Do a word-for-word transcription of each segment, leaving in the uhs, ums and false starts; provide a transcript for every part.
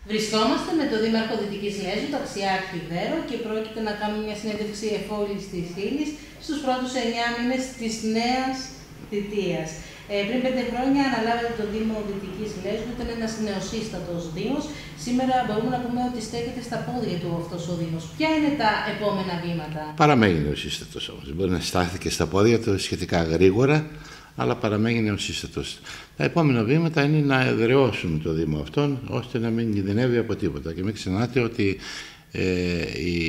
Βρισκόμαστε με τον Δήμαρχο Δυτικής Λέσβου, Ταξιάρχη Βέρο, και πρόκειται να κάνουμε μια συνέντευξη εφόλης της ύλης στους πρώτους εννιά μήνες της νέας θητείας. Ε, πριν πέντε χρόνια αναλάβατε το Δήμο Δυτικής Λέσβου, ήταν ένας νεοσύστατος Δήμος. Σήμερα μπορούμε να πούμε ότι στέκεται στα πόδια του αυτός ο Δήμος. Ποια είναι τα επόμενα βήματα? Παραμένει νεοσύστατος όμως. Μπορεί να στάθηκε στα πόδια του σχετικά γρήγορα, αλλά παραμένει νεοσύστατος. Τα επόμενα βήματα είναι να εδραιώσουμε το Δήμο αυτόν, ώστε να μην κινδυνεύει από τίποτα. Και μην ξεχνάτε ότι ε, η,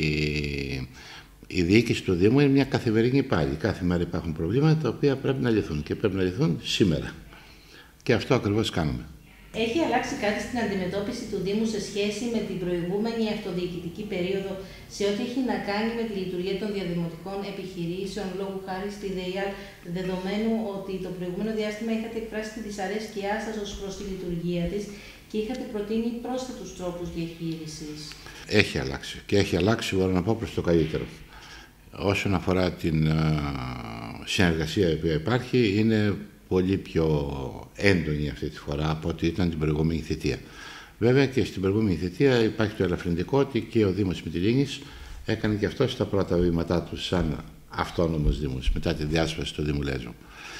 η διοίκηση του Δήμου είναι μια καθημερινή πάλι. Κάθε μέρα υπάρχουν προβλήματα τα οποία πρέπει να λυθούν και πρέπει να λυθούν σήμερα. Και αυτό ακριβώς κάνουμε. Έχει αλλάξει κάτι στην αντιμετώπιση του Δήμου σε σχέση με την προηγούμενη αυτοδιοικητική περίοδο, σε ό,τι έχει να κάνει με τη λειτουργία των διαδημοτικών επιχειρήσεων, λόγου χάρη στη ΔΕΙΑΛ, δεδομένου ότι το προηγούμενο διάστημα είχατε εκφράσει τη δυσαρέσκειά σας ως προς τη λειτουργία της και είχατε προτείνει πρόσθετους τρόπους διαχείρισης? Έχει αλλάξει και έχει αλλάξει, μπορώ να πω, προς το καλύτερο. Όσον αφορά την uh, συνεργασία που υπάρχει, είναι πολύ πιο έντονη αυτή τη φορά από ό,τι ήταν την προηγούμενη θητεία. Βέβαια και στην προηγούμενη θητεία υπάρχει το ελαφρυντικό ότι και ο Δήμος Μυτιλήνης έκανε και αυτό στα πρώτα βήματά του σαν αυτόνομος Δήμος, μετά τη διάσπαση του Δήμου Λέσβου.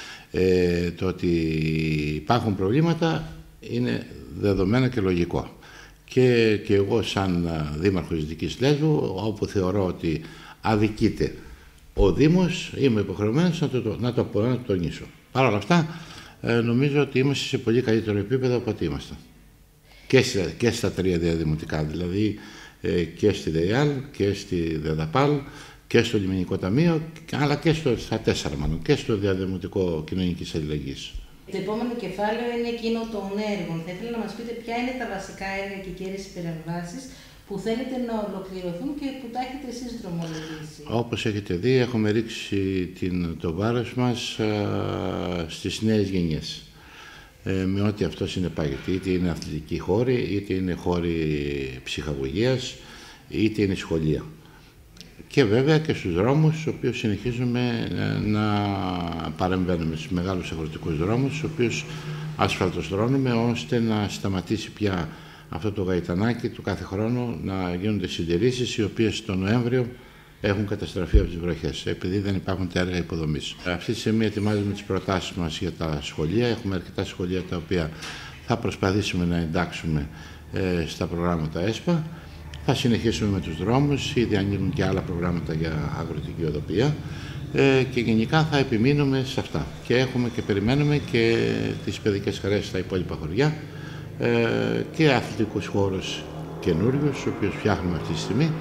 Ε, το ότι υπάρχουν προβλήματα είναι δεδομένο και λογικό. Και, και εγώ σαν Δήμαρχος Δυτικής Λέσβου, όπου θεωρώ ότι αδικείται ο Δήμος, είμαι υποχρεωμένος να το, να το, να το τονίσω. Παρ' όλα αυτά, ε, νομίζω ότι είμαστε σε πολύ καλύτερο επίπεδο από ό,τι ήμασταν. Και, και στα τρία διαδημοτικά, δηλαδή ε, και στη ΔΕΙΑΛ και στη ΔΕΔΑΠΑΛ και στο Λιμενικό Ταμείο, αλλά και στο, στα τέσσερα μάλλον, και στο Διαδημοτικό Κοινωνικής Αλληλεγγύης. Το επόμενο κεφάλαιο είναι εκείνο των έργων. Θα ήθελα να μας πείτε ποια είναι τα βασικά έργα και κέρδες παρεμβάσεις που θέλετε να ολοκληρωθούν και που τα έχετε εσείς δρομολογήσει? Όπως έχετε δει, έχουμε ρίξει την, το βάρος μας α, στις νέες γενιές. Ε, με ό,τι αυτό συνεπάγεται. Είτε είναι αθλητικοί χώροι, είτε είναι χώροι ψυχαγωγίας, είτε είναι σχολεία. Και βέβαια και στους δρόμους, στους οποίους συνεχίζουμε να παρεμβαίνουμε, στους μεγάλους αγροτικούς δρόμους, στους οποίους ασφαλτοστρώνουμε, ώστε να σταματήσει πια αυτό το γαϊτανάκι του κάθε χρόνο να γίνονται συντηρήσεις, οι οποίες τον Νοέμβριο έχουν καταστραφεί από τις βροχές, επειδή δεν υπάρχουν τα έργα υποδομής. Αυτή τη στιγμή ετοιμάζουμε τις προτάσεις μας για τα σχολεία. Έχουμε αρκετά σχολεία τα οποία θα προσπαθήσουμε να εντάξουμε ε, στα προγράμματα ΕΣΠΑ. Θα συνεχίσουμε με τους δρόμους, ήδη ανοίγουν και άλλα προγράμματα για αγροτική οδοποιία ε, και γενικά θα επιμείνουμε σε αυτά. Και έχουμε και περιμένουμε και τις παιδικές χαρές στα υπόλοιπα χωριά ε, και αθλητικούς χώρους καινούριους, τους οποίους φτιάχνουμε αυτή τη στιγμή.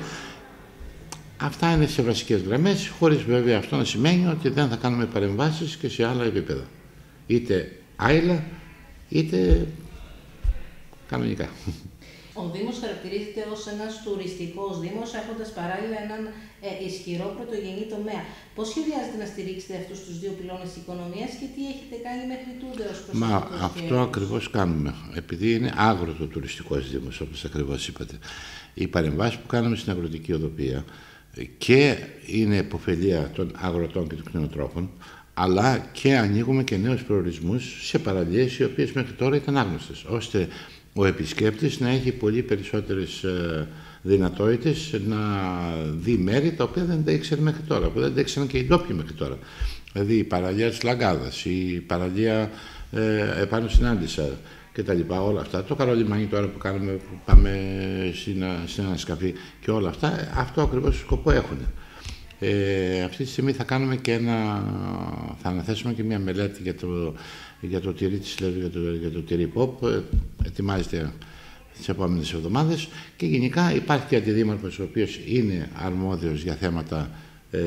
Αυτά είναι σε βασικές γραμμές, χωρίς βέβαια αυτό να σημαίνει ότι δεν θα κάνουμε παρεμβάσεις και σε άλλα επίπεδα. Είτε άειλα, είτε κανονικά. Ο Δήμος χαρακτηρίζεται ως ένας τουριστικός Δήμος, έχοντας παράλληλα έναν ε, ισχυρό πρωτογενή τομέα. Πώς σχεδιάζετε να στηρίξετε αυτούς τους δύο πυλώνες της οικονομίας και τι έχετε κάνει μέχρι τούδε ως προς Μα αυτό? αυτό ακριβώς κάνουμε, επειδή είναι άγροτο τουριστικός Δήμος, όπως ακριβώς είπατε. Οι παρεμβάσεις που κάνουμε στην αγροτική οδοποιία και είναι επωφελία των αγροτών και των κτηνοτρόφων, αλλά και ανοίγουμε και νέους προορισμούς σε παραλίες οι οποίες μέχρι τώρα ήταν άγνωστες, ώστε ο επισκέπτης να έχει πολύ περισσότερες δυνατότητες να δει μέρη τα οποία δεν τα ήξερε μέχρι τώρα, που δεν τα ήξεραν και οι ντόπιοι μέχρι τώρα. Δηλαδή η παραλία της Λαγκάδας, η παραλία ε, επάνω στην Άντισσα και τα λοιπά, όλα αυτά. Το καλό λιμάνι τώρα που, κάνουμε, που πάμε στην, στην ανασκαφή και όλα αυτά, αυτό ακριβώς σκοπό έχουν. Ε, αυτή τη στιγμή θα κάνουμε και ένα, θα αναθέσουμε και μια μελέτη για το, για το τυρί της Λέσβου, για το, για το τυρί ποπ, ετοιμάζεται τις επόμενες εβδομάδες και γενικά υπάρχει και αντιδήμαρχος ο οποίος είναι αρμόδιος για θέματα ε,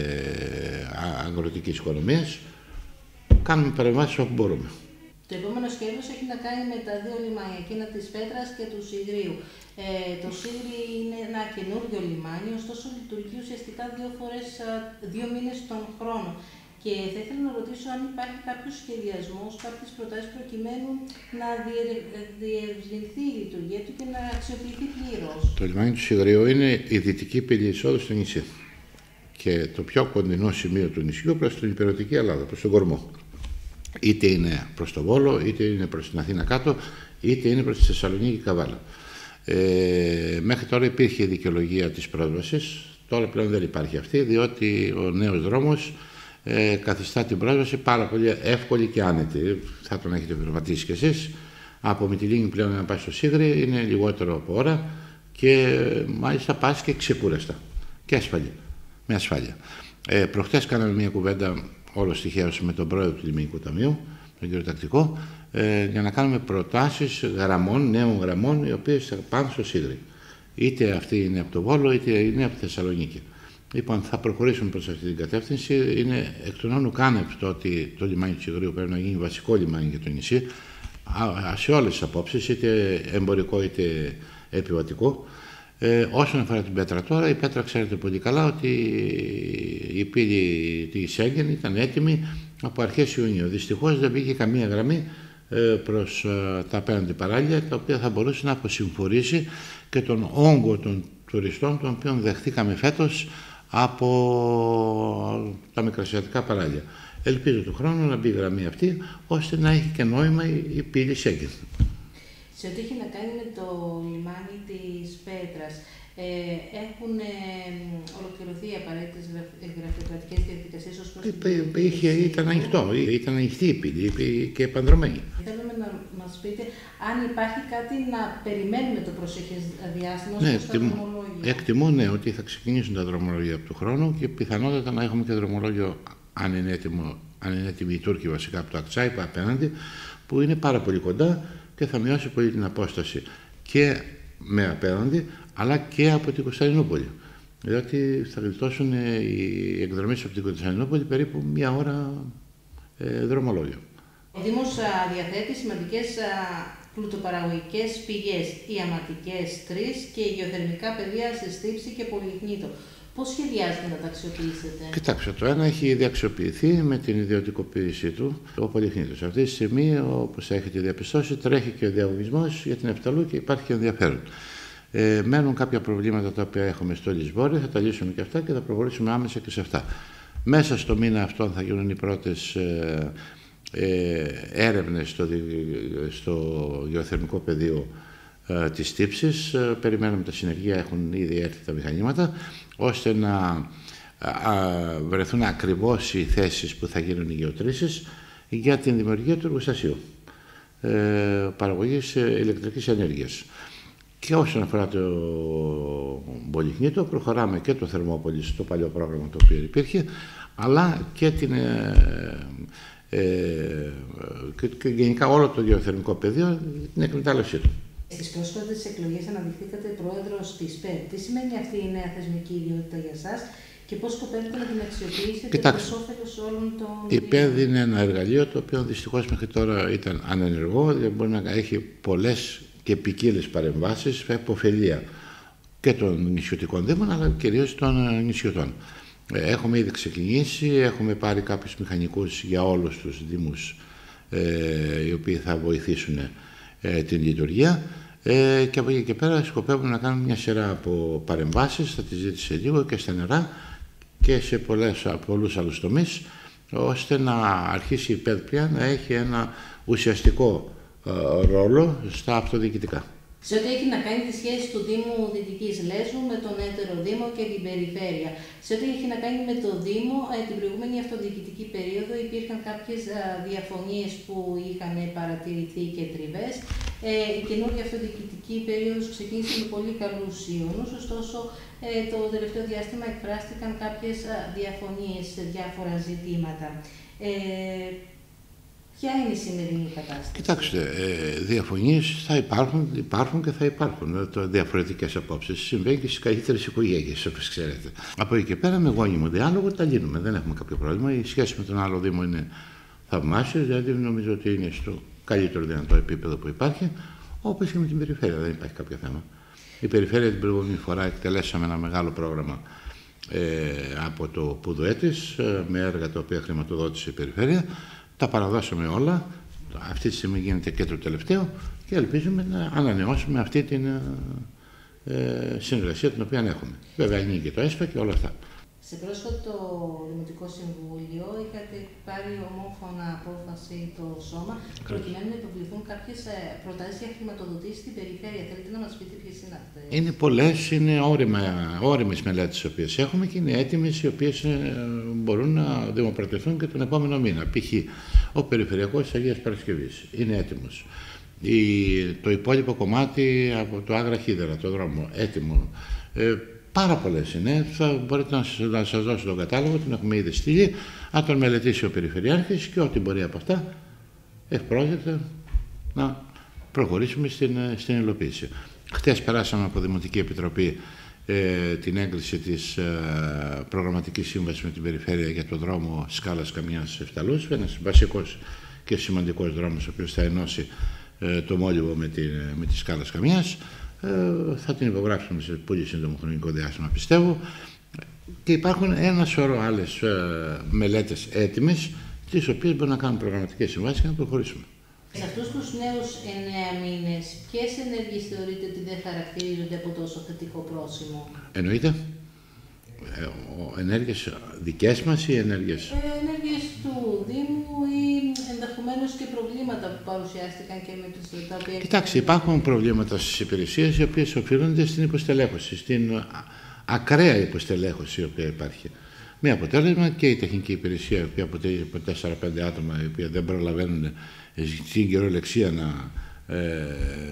αγροτικής οικονομίας. Κάνουμε παρεμβάσεις όπου μπορούμε. Το επόμενο σχέδιο έχει να κάνει με τα δύο λιμάνια, εκείνα της Πέτρας και του Σιγρίου. Ε, το Σίγρη είναι ένα καινούριο λιμάνι, ωστόσο λειτουργεί ουσιαστικά δύο φορές, δύο μήνες τον χρόνο. Και θα ήθελα να ρωτήσω αν υπάρχει κάποιος σχεδιασμός, κάποιες προτάσεις προκειμένου να διευρυνθεί η λειτουργία του και να αξιοποιηθεί πλήρως. Το λιμάνι του Σιγρίου είναι η δυτική πύλη εισόδου στο νησί και το πιο κοντινό σημείο του νησιού προς την υπηρετική Ελλάδα, προς τον Κορμό. Είτε είναι προς το Βόλο, είτε είναι προς την Αθήνα κάτω, είτε είναι προς τη Θεσσαλονίκη Καβάλα. Ε, μέχρι τώρα υπήρχε η δικαιολογία της πρόσβασης, τώρα πλέον δεν υπάρχει αυτή, διότι ο νέος δρόμος ε, καθιστά την πρόσβαση πάρα πολύ εύκολη και άνετη. Θα τον έχετε βερματίσει κι εσείς. Από Μυτιλήνη πλέον να πάει στο Σίγρη είναι λιγότερο από ώρα και μάλιστα πας και ξεκούραστα και ασφαλή, με ασφάλεια. Ε, προχτές κάναμε μια κουβέντα όλο τυχαίως με τον πρόεδρο του Λιμενικού Ταμείου, τον κύριο Τακτικό, ε, για να κάνουμε προτάσεις γραμμών, νέων γραμμών, οι οποίες θα πάνε στο Σίγρη. Είτε αυτή είναι από το Βόλο, είτε είναι από τη Θεσσαλονίκη. Λοιπόν, θα προχωρήσουμε προς αυτή την κατεύθυνση. Είναι εκ των όνου κάνευ το ότι το λιμάνι του Σιγρίου πρέπει να γίνει βασικό λιμάνι για το νησί, σε όλες τις απόψεις, είτε εμπορικό είτε επιβατικό. Ε, όσον αφορά την Πέτρα τώρα, η Πέτρα ξέρετε πολύ καλά ότι η πύλη της Σέγγεν ήταν έτοιμη από αρχές Ιουνίου. Δυστυχώς δεν μπήκε καμία γραμμή ε, προς ε, τα απέναντι παράλια, τα οποία θα μπορούσε να αποσυμφορήσει και τον όγκο των τουριστών, των οποίων δεχτήκαμε φέτος από τα μικρασιατικά παράλια. Ελπίζω του χρόνου να μπει η γραμμή αυτή, ώστε να έχει και νόημα η πύλη Σέγγεν. Σε ό,τι έχει να κάνει με το λιμάνι της Πέτρας, ε, έχουν ε, ολοκληρωθεί οι απαραίτητες γραφειοκρατικές διαδικασίες ως προς την Είχε, ήταν ανοιχτό, ήταν ανοιχτή η πύλη και επανδρομένη. Θέλουμε να μας πείτε αν υπάρχει κάτι να περιμένουμε το προσεχές διάστημα ναι, στα δρομολόγια. Εκτιμώ ναι, ότι θα ξεκινήσουν τα δρομολόγια από του χρόνου και πιθανότατα να έχουμε και δρομολόγιο, αν είναι έτοιμο, αν είναι έτοιμοι οι Τούρκοι βασικά από το Ακτσάι απέναντι, που είναι πάρα πολύ κοντά και θα μειώσει πολύ την απόσταση και με απέναντι, αλλά και από την Κωνσταντινούπολη. Διότι θα γλιτώσουν οι εκδρομές από την Κωνσταντινούπολη περίπου μία ώρα ε, δρομολόγιο. Ο Δήμος διαθέτει σημαντικές πλουτοπαραγωγικές πηγές, ιαματικές τρεις και γεωθερμικά πεδία σε Στύψη και Πολυχνήτο. Πώς σχεδιάζετε να τα αξιοποιήσετε? Κοιτάξτε, το ένα έχει ήδη αξιοποιηθεί με την ιδιωτικοποίησή του, ο Πολυχνήτος. Αυτή τη στιγμή, όπως έχετε διαπιστώσει, τρέχει και ο διαγωνισμός για την Εφταλού και υπάρχει και ενδιαφέρον. Ε, μένουν κάποια προβλήματα τα οποία έχουμε στο Λισβόρι, θα τα λύσουμε και αυτά και θα προχωρήσουμε άμεσα και σε αυτά. Μέσα στο μήνα αυτό θα γίνουν οι πρώτες ε, ε, έρευνες στο, στο γεωθερμικό πεδίο ε, της Τύψης. Ε, περιμένουμε τα συνεργεία, έχουν ήδη έρθει τα μηχανήματα, ώστε να α, βρεθούν ακριβώς οι θέσεις που θα γίνουν οι γεωτρήσεις για την δημιουργία του εργοστασίου ε, παραγωγής ηλεκτρικής ενέργειας. Και όσον αφορά το Πολυχνήτο, προχωράμε και το Θερμόπολη στο παλιό πρόγραμμα το οποίο υπήρχε, αλλά και, την, ε, ε, και, και γενικά όλο το γεωθερμικό πεδίο, την εκμετάλλευσή του. Στις πρόσφατες εκλογές αναδειχθήκατε πρόεδρος της ΠΕΔ. Τι σημαίνει αυτή η νέα θεσμική ιδιότητα για σας και πώς σκοπεύετε να την αξιοποιήσετε προς όφελος όλων των... Η ΠΕΔ είναι ένα εργαλείο το οποίο δυστυχώς μέχρι τώρα ήταν ανενεργό, δηλαδή μπορεί να έχει πολλές και ποικίλες παρεμβάσεις με υποφελία και των νησιωτικών δήμων, αλλά κυρίως των νησιωτών. Έχουμε ήδη ξεκινήσει, έχουμε πάρει κάποιους μηχανικούς για όλους τους δήμους ε, οι οποίοι θα βοηθήσουν ε, την λειτουργία ε, και από εκεί και πέρα σκοπεύουμε να κάνουμε μια σειρά από παρεμβάσεις, θα τις δείτε σε λίγο, και στα νερά και σε πολλές, πολλούς άλλους τομείς, ώστε να αρχίσει η ΠΕΔ πια να έχει ένα ουσιαστικό ρόλο στα αυτοδιοικητικά. Σε ό,τι έχει να κάνει τη σχέση του Δήμου Δυτικής Λέσβου με τον έτερο Δήμο και την περιφέρεια. Σε ό,τι έχει να κάνει με το Δήμο, την προηγούμενη αυτοδιοικητική περίοδο υπήρχαν κάποιες διαφωνίες που είχαν παρατηρηθεί και τριβές. Η καινούργια αυτοδιοικητική περίοδος ξεκίνησε με πολύ καλούς ιονούς, ωστόσο το τελευταίο διάστημα εκφράστηκαν κάποιες διαφωνίες σε διάφορα ζητήματα. Ποια είναι η σημερινή κατάσταση? Κοιτάξτε, ε, διαφωνίες θα υπάρχουν, υπάρχουν και θα υπάρχουν. Το διαφορετικές απόψεις συμβαίνει και στις καλύτερες οικογένειες, όπως ξέρετε. Από εκεί και πέρα, με γόνιμο διάλογο τα λύνουμε. Δεν έχουμε κάποιο πρόβλημα. Η σχέση με τον άλλο Δήμο είναι θαυμάσια, δηλαδή νομίζω ότι είναι στο καλύτερο δυνατό επίπεδο που υπάρχει, όπως και με την περιφέρεια. Δεν υπάρχει κάποιο θέμα. Η περιφέρεια την προηγούμενη φορά εκτελέσαμε ένα μεγάλο πρόγραμμα ε, από το Πουδοέτης, ε, με έργα τα οποία χρηματοδότησε η περιφέρεια. Τα παραδώσαμε όλα, αυτή τη στιγμή γίνεται και το τελευταίο και ελπίζουμε να ανανεώσουμε αυτή την ε, συνεργασία την οποία έχουμε. Βέβαια είναι και το ΕΣΠΑ και όλα αυτά. Σε πρόσφατο Δημοτικό Συμβούλιο είχατε πάρει ομόφωνα απόφαση το Σώμα προκειμένου να υποβληθούν κάποιες προτάσεις για χρηματοδοτήσεις στην περιφέρεια. Θέλετε να μας πείτε ποιες είναι αυτές? Είναι πολλές, είναι όριμες μελέτες τις οποίες έχουμε και είναι έτοιμες οι οποίες μπορούν να δημοπρατηθούν και τον επόμενο μήνα. Π.χ. ο Περιφερειακός της Αγίας Παρασκευής είναι έτοιμος. Η, το υπόλοιπο κομμάτι από το Άγρα Χίδερα, το δρόμο, έτοιμο. Ε, Πάρα πολλές είναι. Θα μπορείτε να σας, να σας δώσω τον κατάλογο, τον έχουμε ήδη στείλει, να τον μελετήσει ο Περιφερειάρχης και ό,τι μπορεί από αυτά ευπρόσδεκτα να προχωρήσουμε στην, στην υλοποίηση. Χτες περάσαμε από Δημοτική Επιτροπή ε, την έγκριση της ε, προγραμματικής σύμβασης με την Περιφέρεια για το δρόμο Σκάλας Καμιάς Εφταλούς, ένας βασικός και σημαντικός δρόμος, ο οποίος θα ενώσει ε, το Μόλιβο με τη, με τη Σκάλας Καμιάς. Ε, θα την υπογράψουμε σε πολύ σύντομο χρονικό διάστημα, πιστεύω. Και υπάρχουν ένα σωρό άλλες ε, μελέτες έτοιμες, τις οποίες μπορούμε να κάνουμε προγραμματικές συμβάσεις και να προχωρήσουμε. Σε αυτούς τους νέους εννέα μήνες, ποιες ενέργειες θεωρείτε ότι δεν χαρακτηρίζονται από τόσο θετικό πρόσημο? Εννοείται. Ε, ενέργειες δικές μας ή ενέργειες? Ε, ενέργειες του Δήμου ή ενδεχομένως και προβλήματα που παρουσιάστηκαν και με τις τα οποία... Κοιτάξτε, υπάρχουν προβλήματα στις υπηρεσίες οι οποίες οφείλονται στην υποστελέχωση, στην ακραία υποστελέχωση η οποία υπάρχει. Με αποτέλεσμα και η τεχνική υπηρεσία, η οποία αποτελεί από τέσσερα πέντε άτομα, οι οποία δεν προλαβαίνουν στην κυριολεξία να, ε,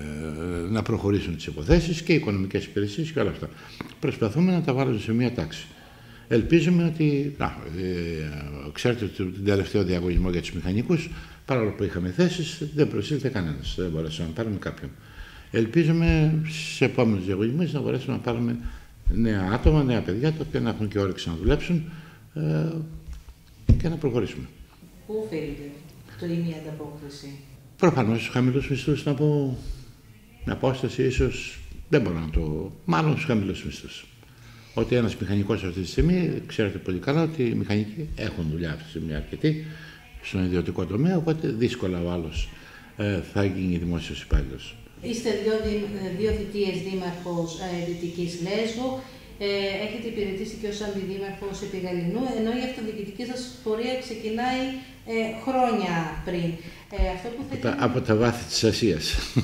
να προχωρήσουν τις υποθέσεις, και οι οικονομικές υπηρεσίες και όλα αυτά. Προσπαθούμε να τα βάλουμε σε μία τάξη. Ελπίζουμε ότι, να, ε, ξέρετε ότι την τελευταίο διαγωνισμό για τους μηχανικούς, παρόλο που είχαμε θέσεις, δεν προσήλθε κανένας, δεν μπορέσαμε να πάρουμε κάποιον. Ελπίζουμε στους επόμενους διαγωνισμούς να μπορέσουμε να πάρουμε νέα άτομα, νέα παιδιά, τα οποία να έχουν και όρεξη να δουλέψουν ε, και να προχωρήσουμε. Πού οφείλεται το ή μία ανταπόκριση? Προφανώς στους χαμηλούς μισθούς, να πω, με απόσταση ίσως, δεν μπορώ να το, μάλλον στους χαμηλούς μισθούς. Ότι ένας μηχανικός αυτή τη στιγμή, ξέρετε πολύ καλά ότι οι μηχανικοί έχουν δουλειά αυτή τη στιγμή αρκετή στον ιδιωτικό τομέα, οπότε δύσκολα ο άλλος ε, θα γίνει δημόσιος υπάλληλος. Είστε δύο, δύο θητείες δήμαρχος ε, Δυτικής Λέσβου, ε, έχετε υπηρετήσει και ως αντιδήμαρχος Επιγαληνού, ενώ η αυτοδιοικητική σας πορεία ξεκινάει ε, χρόνια πριν. Ε, αυτό που θα... από, τα, από τα βάθη της Ασίας.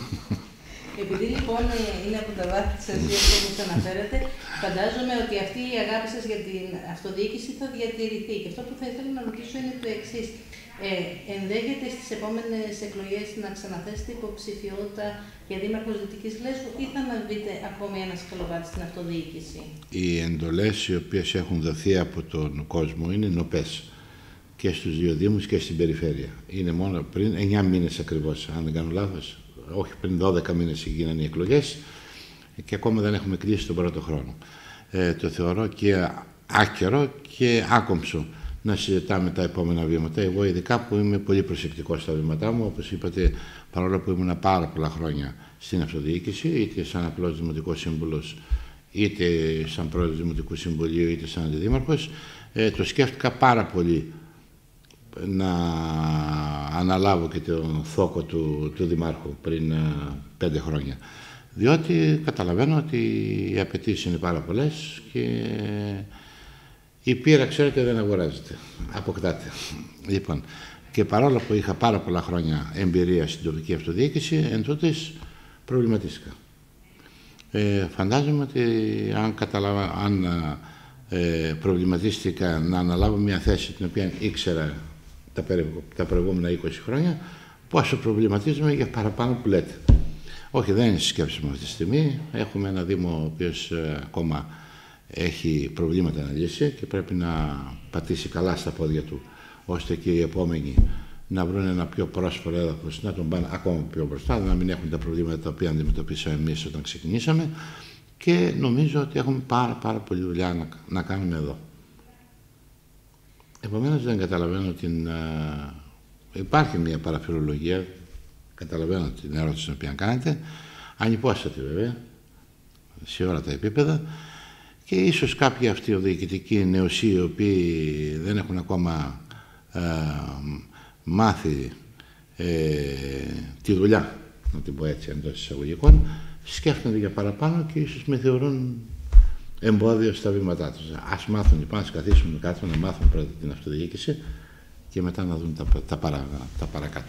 Επειδή λοιπόν είναι από τα βάθη της Ασίας όπως αναφέρατε, φαντάζομαι ότι αυτή η αγάπη σας για την αυτοδιοίκηση θα διατηρηθεί. Και αυτό που θα ήθελα να ρωτήσω είναι το εξής. Ε, ενδέχεται στις επόμενες εκλογές να ξαναθέσετε υποψηφιότητα για δήμαρχος Δυτικής Λέσβου ή θα αναβείτε ακόμη ένα σκαλοπάτι στην αυτοδιοίκηση? Οι εντολές οι οποίες έχουν δοθεί από τον κόσμο είναι νοπές και στους δύο δήμους και στην περιφέρεια. Είναι μόνο πριν εννιά μήνες ακριβώς, αν δεν κάνω λάθος. Όχι, πριν δώδεκα μήνες γίνανε οι εκλογές και ακόμα δεν έχουμε κλείσει τον πρώτο χρόνο. Ε, το θεωρώ και άκερο και άκομψο να συζητάμε τα επόμενα βήματα. Εγώ ειδικά που είμαι πολύ προσεκτικός στα βήματά μου, όπως είπατε, παρόλο που ήμουν πάρα πολλά χρόνια στην αυτοδιοίκηση, είτε σαν απλός δημοτικός σύμβουλος, είτε σαν πρόεδρος Δημοτικού Συμβουλίου, είτε σαν αντιδήμαρχος, ε, το σκέφτηκα πάρα πολύ να αναλάβω και τον θόκο του, του Δημάρχου πριν uh, πέντε χρόνια. Διότι καταλαβαίνω ότι οι απαιτήσεις είναι πάρα πολλές και η πείρα, ξέρετε, δεν αγοράζεται, αποκτάται. Λοιπόν, και παρόλο που είχα πάρα πολλά χρόνια εμπειρία στην τοπική αυτοδιοίκηση, εν τούτης προβληματίστηκα. Ε, φαντάζομαι ότι αν, καταλαβα... αν ε, προβληματίστηκα να αναλάβω μια θέση την οποία ήξερα τα, περι... τα προηγούμενα είκοσι χρόνια, πόσο προβληματίζομαι για παραπάνω που λέτε. Όχι, δεν είναι σκέψη μου αυτή τη στιγμή. Έχουμε ένα Δήμο ο οποίος ε, ακόμα έχει προβλήματα να λύσει και πρέπει να πατήσει καλά στα πόδια του, ώστε και οι επόμενοι να βρουν ένα πιο πρόσφορο έδαφος, να τον πάνε ακόμα πιο μπροστά, να μην έχουν τα προβλήματα τα οποία αντιμετωπίσαμε εμείς όταν ξεκινήσαμε, και νομίζω ότι έχουμε πάρα, πάρα πολλή δουλειά να, να κάνουμε εδώ. Επομένως δεν καταλαβαίνω την... Uh, υπάρχει μια παραφιλολογία, καταλαβαίνω την ερώτηση την οποία κάνετε, ανυπόστατη βέβαια, σε όλα τα επίπεδα, και ίσως κάποιοι αυτοδιοικητικοί νεοσύοι οι οποίοι δεν έχουν ακόμα ε, μάθει ε, τη δουλειά, να την πω έτσι εντός εισαγωγικών, σκέφτονται για παραπάνω και ίσως με θεωρούν εμπόδιο στα βήματά τους. Ας μάθουν λοιπόν, ας καθίσουν κάτω να μάθουν πρώτα την αυτοδιοίκηση και μετά να δουν τα, τα, παρα, τα παρακάτω.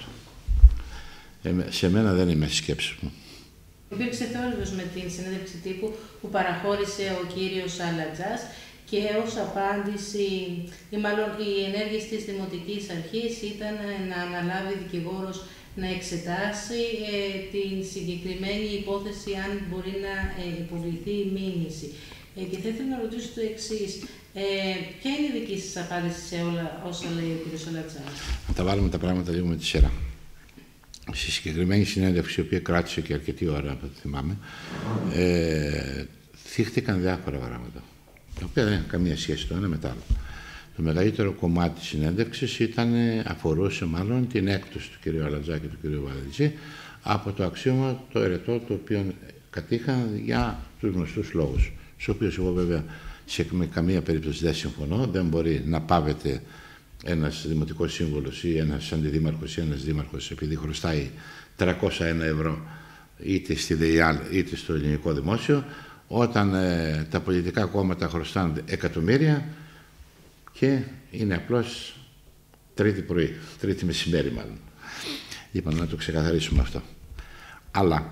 Ε, σε μένα δεν είναι στη σκέψη μου. Υπήρξε θόρυβος με την συνέντευξη τύπου που παραχώρησε ο κύριος Αλατζάς και ως απάντηση, ή μάλλον οι ενέργειες της Δημοτικής Αρχής ήταν να αναλάβει δικηγόρος να εξετάσει ε, την συγκεκριμένη υπόθεση αν μπορεί να ε, υποβληθεί η μήνυση. Ε, και θα ήθελα να ρωτήσω το εξής. Ε, ποια είναι η δική σας απάντηση σε όλα όσα λέει ο κύριος Αλατζάς? Να τα βάλουμε τα πράγματα λίγο με τη σειρά. Στη συγκεκριμένη συνέντευξη, η οποία κράτησε και αρκετή ώρα, από ό,τι θυμάμαι, ε, θύχτηκαν διάφορα πράγματα, τα οποία δεν έχουν καμία σχέση το ένα με το άλλο. Το μεγαλύτερο κομμάτι της συνέντευξης ήταν, αφορούσε μάλλον την έκπτωση του κ. Αλατζά και του κ. Βαλετζή από το αξίωμα το ερετό το οποίο κατήχαν για τους γνωστούς λόγους, στους οποίους εγώ βέβαια σε καμία περίπτωση δεν συμφωνώ. Δεν μπορεί να πάβεται ένας δημοτικός σύμβουλος ή ένας αντιδήμαρχος ή ένας δήμαρχος επειδή χρωστάει τριακόσια ένα ευρώ είτε στη ΔΕΙΑΛ είτε στο ελληνικό δημόσιο, όταν ε, τα πολιτικά κόμματα χρωστάνε εκατομμύρια και είναι απλώς τρίτη πρωί, τρίτη μεσημέρι μάλλον. Λοιπόν, να το ξεκαθαρίσουμε αυτό. Αλλά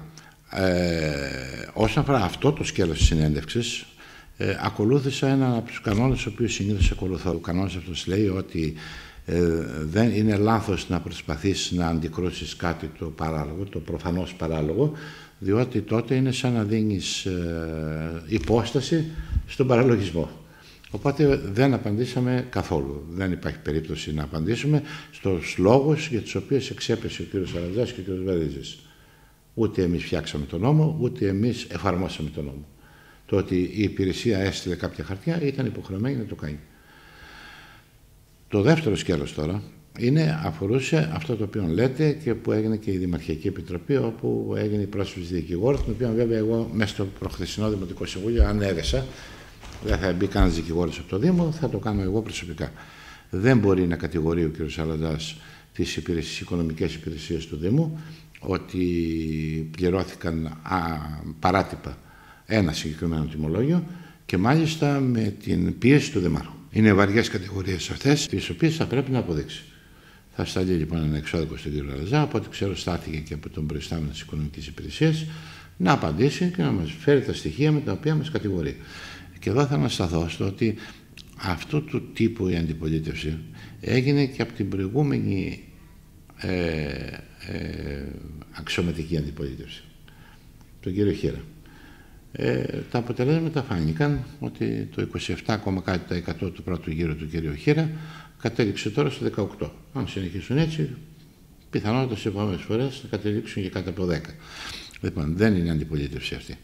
ε, όσον αφορά αυτό το σκέλος της συνέντευξης, ε, ακολούθησα έναν από τους κανόνες τους οποίους συνήθως ακολουθώ. Ο κανόνας αυτός λέει ότι ε, δεν είναι λάθος να προσπαθείς να αντικρούσεις κάτι το παράλογο, το προφανώς παράλογο, διότι τότε είναι σαν να δίνεις ε, υπόσταση στον παραλογισμό. Οπότε δεν απαντήσαμε καθόλου. Δεν υπάρχει περίπτωση να απαντήσουμε στους λόγους για τους οποίους εξέπεσε ο κ. Αλατζάς και ο κ. Βαλετζής. Ούτε εμείς φτιάξαμε τον νόμο, ούτε εμείς εφαρμόσαμε τον νόμο. Το ότι η υπηρεσία έστειλε κάποια χαρτιά ήταν υποχρεωμένη να το κάνει. Το δεύτερο σκέλος τώρα είναι, αφορούσε αυτό το οποίο λέτε και που έγινε και η Δημαρχιακή Επιτροπή, όπου έγινε η πρόσφυση δικηγόρου, την οποία βέβαια εγώ μέσα στο προχθεσινό Δημοτικό Συμβούλιο ανέδεσα. Δεν θα μπει κανένας δικηγόρος από το Δήμο, θα το κάνω εγώ προσωπικά. Δεν μπορεί να κατηγορεί ο κ. Αλατζάς τις υπηρεσίες, οικονομικές υπηρεσίες του Δήμου ότι πληρώθηκαν α, παράτυπα ένα συγκεκριμένο τιμολόγιο και μάλιστα με την πίεση του Δημάρχου. Είναι βαριές κατηγορίες αυτές, τις οποίες θα πρέπει να αποδείξει. Θα σταλεί λοιπόν ένα εξώδικο στον κ. Αλατζά, από ό,τι ξέρω στάθηκε και από τον προϊστάμενο της Οικονομικής Υπηρεσίας, να απαντήσει και να μας φέρει τα στοιχεία με τα οποία μας κατηγορεί. Και εδώ θα να σταθώ στο ότι αυτού του τύπου η αντιπολίτευση έγινε και από την προηγούμενη ε, ε, αξιωματική αντιπολίτευση, τον κύριο Χήρα. Ε, τα αποτελέσματα φάνηκαν ότι το είκοσι επτά κόμμα κάτι τοις εκατό του πρώτου γύρου του κύριου Χήρα κατέληξε τώρα στο δεκαοκτώ. Αν συνεχίσουν έτσι, πιθανότατα σε επόμενες φορές θα κατέληξουν και κάτω από δέκα. Λοιπόν, δεν είναι αντιπολίτευση αυτή.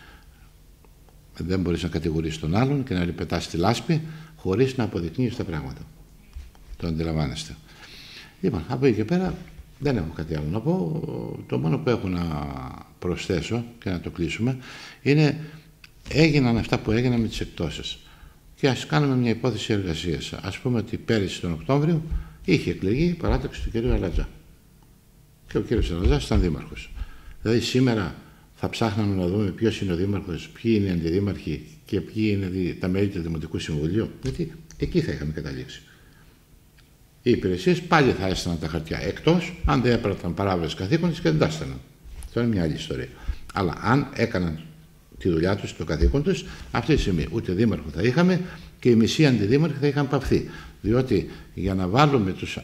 Δεν μπορείς να κατηγορήσεις τον άλλον και να ρηπετάς τη λάσπη χωρίς να αποδεικνύεις τα πράγματα. Το αντιλαμβάνεστε. Λοιπόν, από εκεί και πέρα δεν έχω κάτι άλλο να πω. Το μόνο που έχω να προσθέσω και να το κλείσουμε είναι έγιναν αυτά που έγιναν με τις εκτόσεις. Και ας κάνουμε μια υπόθεση εργασίας. Ας πούμε ότι πέρυσι τον Οκτώβριο είχε εκλεγεί η παράταξη του κ. Αλατζά. Και ο κ. Αλατζάς ήταν δήμαρχος. Δηλαδή σήμερα θα ψάχναμε να δούμε ποιος είναι ο δήμαρχος, ποιοι είναι οι αντιδήμαρχοι και ποιοι είναι τα μέλη του Δημοτικού Συμβουλίου. Γιατί εκεί θα είχαμε καταλήξει. Οι υπηρεσίες πάλι θα έσταναν τα χαρτιά. Εκτός αν δεν έπρεπαν παράβαση καθήκοντος και δεν τα έσταναν. Αυτό είναι μια άλλη ιστορία. Αλλά αν έκαναν τη δουλειά τους, το καθήκον τους, αυτή τη στιγμή ούτε δήμαρχο θα είχαμε και οι μισοί αντιδήμαρχοι θα είχαν παυθεί. Διότι για να βάλουμε τους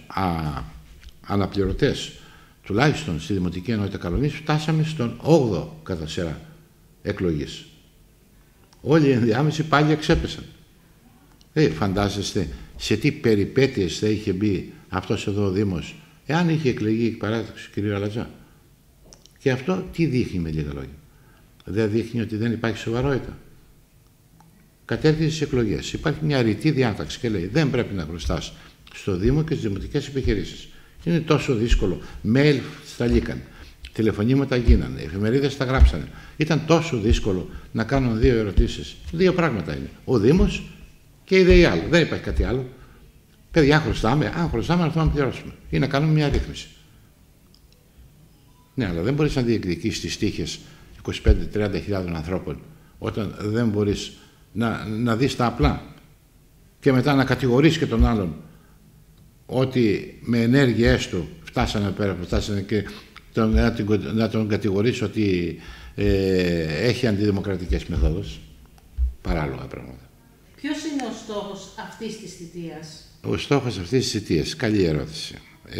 αναπληρωτές τουλάχιστον στη Δημοτική Ενότητα Καλονής φτάσαμε στον όγδοο κατά σειρά εκλογής. Όλοι οι ενδιάμεσοι πάλι εξέπεσαν. Ε, φαντάζεστε σε τι περιπέτειες θα είχε μπει αυτός εδώ ο Δήμος εάν είχε εκλεγεί η παράταξη του κ. Αλατζά. Και αυτό τι δείχνει με λίγα λόγια? Δεν δείχνει ότι δεν υπάρχει σοβαρότητα? Κατέρχεται στις εκλογές. Υπάρχει μια ρητή διάταξη και λέει δεν πρέπει να χρωστάς στο Δήμο και στις δημοτικές επιχειρήσεις. Είναι τόσο δύσκολο. Mail σταλήκαν, τηλεφωνήματα γίνανε, εφημερίδες τα γράψανε. Ήταν τόσο δύσκολο να κάνουν δύο ερωτήσεις. Δύο πράγματα είναι. Ο Δήμος και η ΔΕΙΑΛ. Δεν υπάρχει κάτι άλλο. Παιδιά, χρωστάμε. Αν χρωστάμε, να να πληρώσουμε. Ή να κάνουμε μια ρύθμιση. Ναι, αλλά δεν μπορείς να διεκδικήσεις τις τύχες είκοσι πέντε με τριάντα χιλιάδων ανθρώπων όταν δεν μπορείς να, να δεις τα απλά και μετά να κατηγορείς και τον άλλον ότι με ενέργειές του φτάσανε πέρα που φτάσανε και τον, να, την, να τον κατηγορείς ότι ε, έχει αντιδημοκρατικές μεθόδους. Παράλογα πράγματα. Ποιος είναι ο στόχος αυτής της θητείας? Ο στόχος αυτής της θητείας, καλή ερώτηση.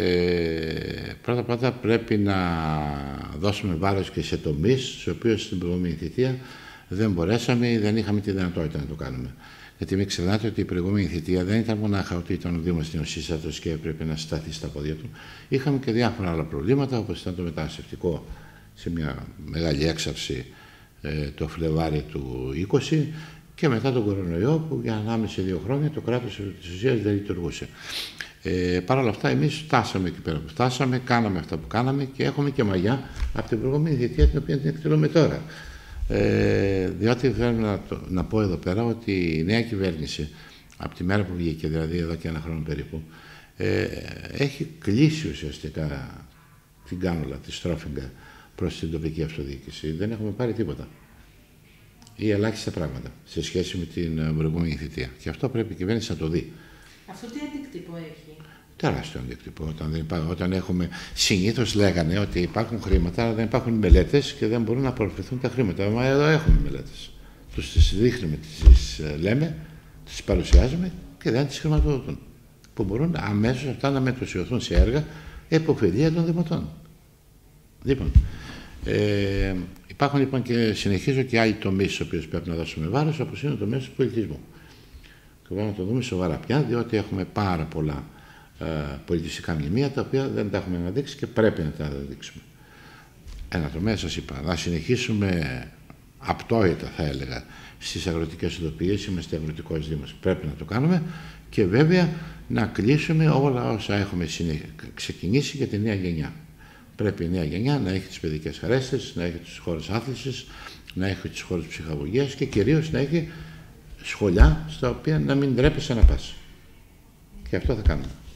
Ε, πρώτα πρώτα πρέπει να δώσουμε βάρος και σε τομείς στους οποίους στην προηγούμενη θητεία δεν μπορέσαμε ή δεν είχαμε τη δυνατότητα να το κάνουμε. Γιατί μην ξεχνάτε ότι η προηγούμενη θητεία δεν ήταν μονάχα ότι ήταν ο Δήμος νεοσύστατος και έπρεπε να σταθεί στα πόδια του. Είχαμε και διάφορα άλλα προβλήματα, όπως ήταν το μεταναστευτικό σε μια μεγάλη έξαρση ε, το Φλεβάρι του είκοσι και μετά τον κορονοϊό που για ανάμεσα δύο χρόνια το κράτος της ουσίας δεν λειτουργούσε. Ε, Παρ' όλα αυτά, εμείς φτάσαμε εκεί πέρα που φτάσαμε, κάναμε αυτά που κάναμε και έχουμε και μαγιά από την προηγούμενη θητεία την οποία την εκτελούμε τώρα. Ε, διότι θέλω να, το, να πω εδώ πέρα ότι η νέα κυβέρνηση από τη μέρα που βγήκε, δηλαδή εδώ και ένα χρόνο περίπου, ε, έχει κλείσει ουσιαστικά την κάνουλα, τη στρόφιγγα προς την τοπική αυτοδιοίκηση. Δεν έχουμε πάρει τίποτα ή ελάχιστα πράγματα σε σχέση με την προηγούμενη θητεία. Και αυτό πρέπει η κυβέρνηση να το δει. Αυτό τι αντίκτυπο έχει? Τεράστιο αντίκτυπο. Όταν, δεν υπά... Όταν έχουμε. Συνήθως λέγανε ότι υπάρχουν χρήματα, αλλά δεν υπάρχουν μελέτες και δεν μπορούν να απορροφηθούν τα χρήματα. Μα εδώ έχουμε μελέτες. Τους τις δείχνουμε, τις λέμε, τις παρουσιάζουμε και δεν τις χρηματοδοτούν. Που μπορούν αμέσως αυτά να μετουσιωθούν σε έργα επωφελία των δημοτών. Λοιπόν, ε, υπάρχουν λοιπόν και συνεχίζω και άλλοι τομείς στους οποίους πρέπει να δώσουμε βάρος, όπως είναι το τομέα του πολιτισμού. Και πρέπει να το δούμε σοβαρά πια, διότι έχουμε πάρα πολλά ε, πολιτιστικά μνημεία τα οποία δεν τα έχουμε αναδείξει και πρέπει να τα αναδείξουμε. Ένα τομέα, σας είπα, να συνεχίσουμε απτόητα, θα έλεγα, στις αγροτικές οδοποιίες. Είμαστε αγροτικός δήμος, πρέπει να το κάνουμε και βέβαια να κλείσουμε όλα όσα έχουμε ξεκινήσει για τη νέα γενιά. Πρέπει η νέα γενιά να έχει τις παιδικές χαρέστες, να έχει τις χώρες άθλησης, να έχει τις χώρες ψυχαγωγίας και κυρίως να έχει σχολιά στα οποία να μην ντρέπεσαι να πας. Και αυτό θα κάνουμε.